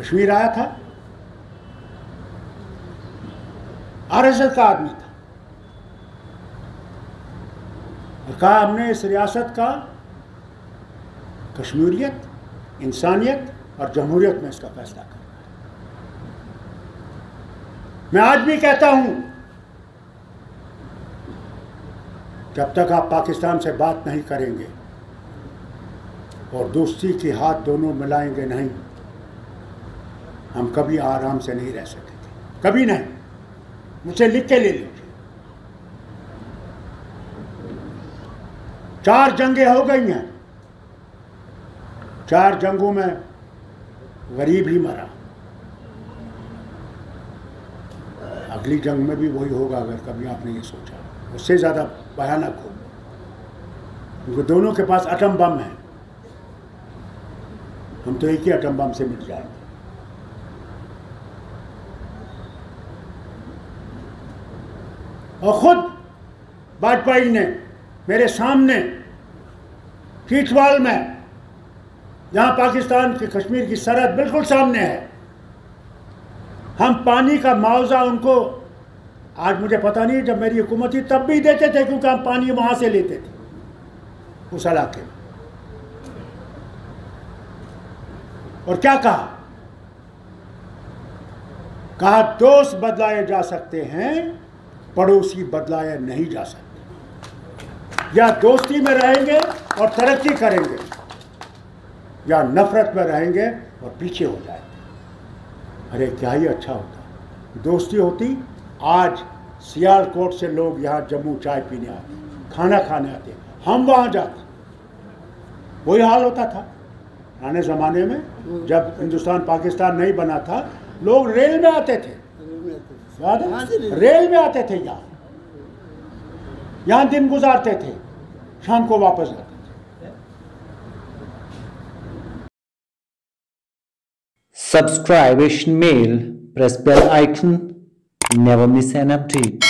कश्मीर आया था, आरएसएस का आदमी था, और कहा हमने इस रियासत का कश्मीरियत, इंसानियत और जमहूरियत में इसका फैसला करना है। मैं आज भी कहता हूं, जब तक आप पाकिस्तान से बात नहीं करेंगे और दोस्ती के हाथ दोनों मिलाएंगे नहीं, हम कभी आराम से नहीं रह सकेंगे, कभी नहीं। मुझे लिख के ले लीजिए। 4 जंगें हो गई हैं, 4 जंगों में गरीब ही मरा। अगली जंग में भी वही होगा, अगर कभी आपने ये सोचा। उससे ज़्यादा भयानक होगा, क्योंकि दोनों के पास एटम बम है। हम तो एक ही एटम बम से मिट जाएंगे। और खुद वाजपेयी ने मेरे सामने कीचवाल में, जहां पाकिस्तान की कश्मीर की सरहद बिल्कुल सामने है, हम पानी का मुआवजा उनको, आज मुझे पता नहीं, जब मेरी हुकूमत थी तब भी देते थे, क्योंकि हम पानी वहां से लेते थे उस इलाके में। और क्या कहा दोस्त बदलाए जा सकते हैं, पड़ोसी बदलाए नहीं जा सकते। या दोस्ती में रहेंगे और तरक्की करेंगे, या नफरत में रहेंगे और पीछे हो जाएंगे। अरे क्या ही अच्छा होता, दोस्ती होती। आज सियालकोट से लोग यहाँ जम्मू चाय पीने आते, खाना खाने आते, हम वहाँ जाते। वही हाल होता था पुराने ज़माने में, जब हिंदुस्तान पाकिस्तान नहीं बना था। लोग रेल में आते थे, याद है? रेल में आते थे, यहाँ दिन गुजारते थे, शाम को वापस जाते थे। Subscribe Asian Mail, press bell icon, never miss an update.